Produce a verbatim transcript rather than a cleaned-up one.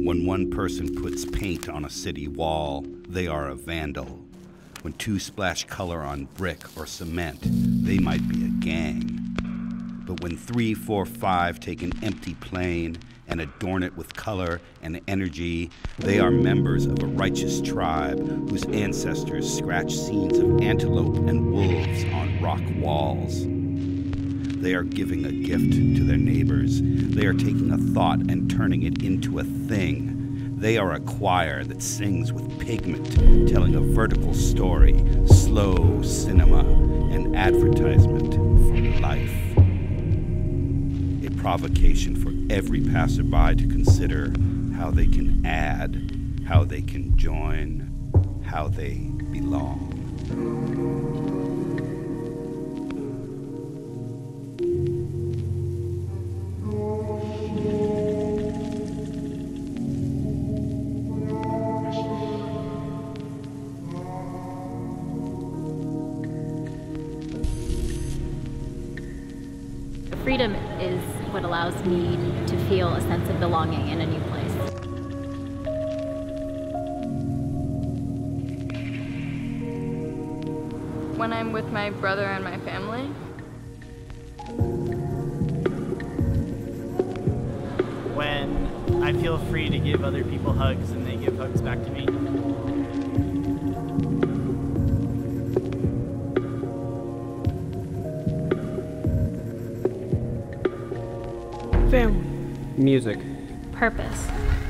When one person puts paint on a city wall, they are a vandal. When two splash color on brick or cement, they might be a gang. But when three, four, five take an empty plane and adorn it with color and energy, they are members of a righteous tribe whose ancestors scratched scenes of antelope and wolves on rock walls. They are giving a gift to their neighbors. They are taking a thought and turning it into a thing. They are a choir that sings with pigment, telling a vertical story, slow cinema, and advertisement for life. A provocation for every passerby to consider how they can add, how they can join, how they belong. Freedom is what allows me to feel a sense of belonging in a new place. When I'm with my brother and my family. When I feel free to give other people hugs and they give hugs back to me. Family. Music. Purpose.